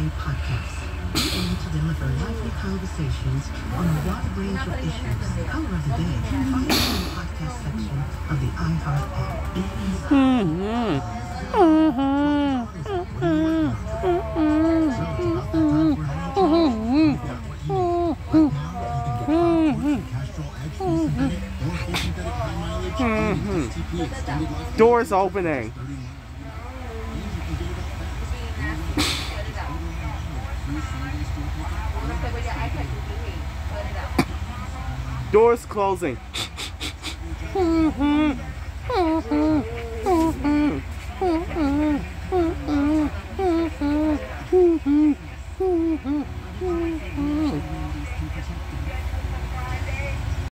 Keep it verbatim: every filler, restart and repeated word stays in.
Family Podcast. We aim to deliver lively conversations on a wide range of issues. Color of the day. Find us in the podcast section of the iHeart app. Doors opening. Doors closing.